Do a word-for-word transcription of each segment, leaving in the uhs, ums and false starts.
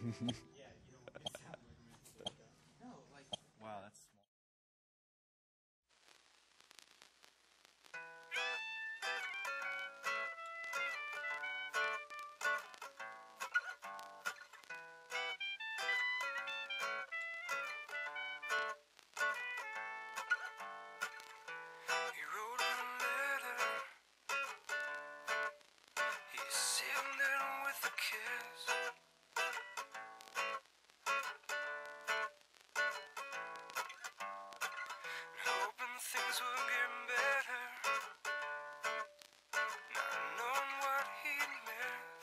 Wow, that's small. He wrote a letter. He sealed it with a kiss. Hoping things would get better. Not knowing what he'd missed.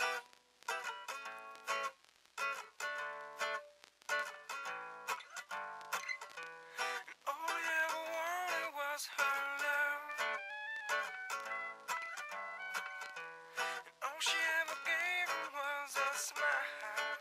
And all he ever wanted was her love. And all she ever gave him was a smile.